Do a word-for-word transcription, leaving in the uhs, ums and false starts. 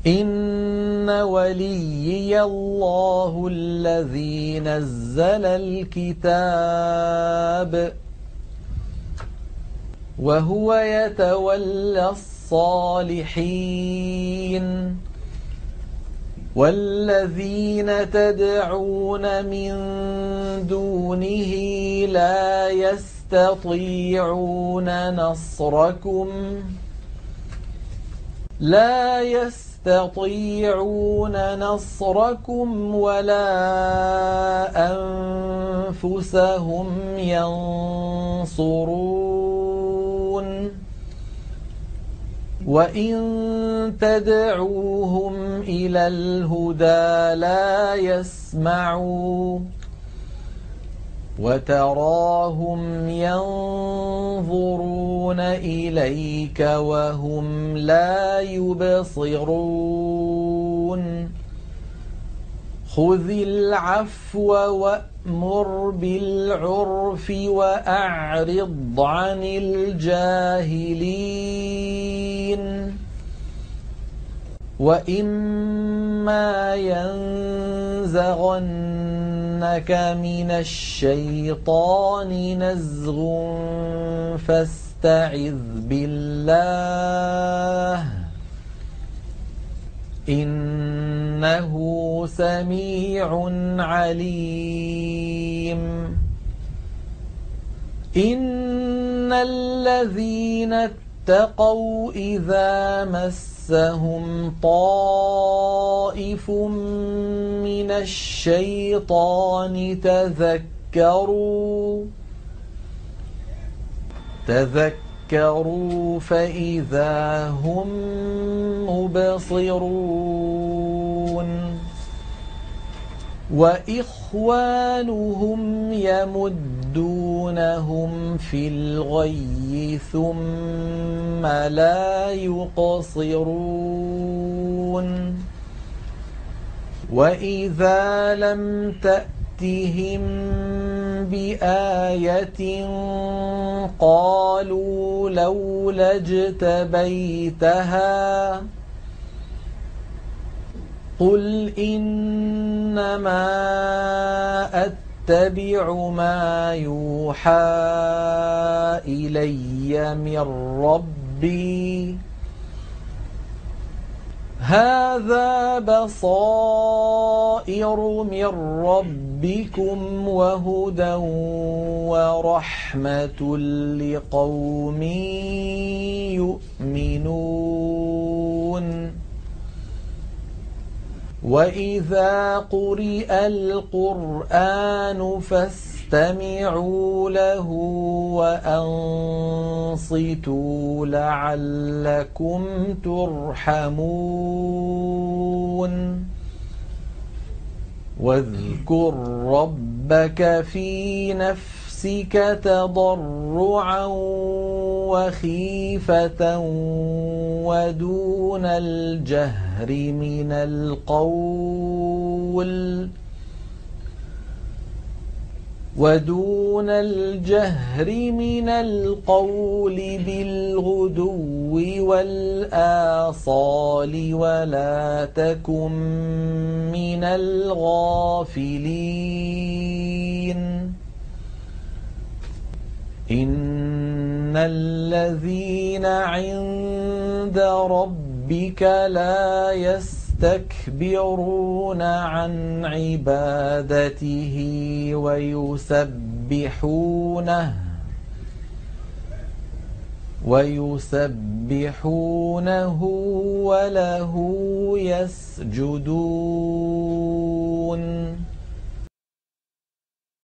إن وليي الله الذي نزل الكتاب وهو يتولى الصالحين والذين تدعون من دونه لا يستطيعون نصركم لا يستطيعون نصركم ولا أنفسهم ينصرون وإن تدعوهم إلى الهدى لا يسمعوا وتراهم ينظرون إليك وهم لا يبصرون خذ العفو وأمر بالعرف وأعرض عن الجاهلين وإما ينزغنك من الشيطان نزغ فاستعذ بالله إنه سميع عليم إن الذين اتقوا إذا مسهم طائف من الشيطان تذكروا تذكروا فإذا هم مبصرون وإخوانهم يمدونهم في الغي ثم لا يقصرون وإذا لم تأتهم بآية قالوا لولا اجتبيتها قل إنما أتبع ما يوحى إلي من ربي هذا بصائر من ربكم وهدى ورحمة لقوم يؤمنون وإذا قرئ القرآن فاستمعوا له وأنصتوا لعلكم ترحمون واذكر ربك في نفسك تضرعا وخيفة ودون الجهر من القول ودون الجهر من القول بالغدو والآصال ولا تكن من الغافلين إن الذين عند ربك لا يستكبرون عن عبادته ويسبحونه ويسبحونه وله يسجدون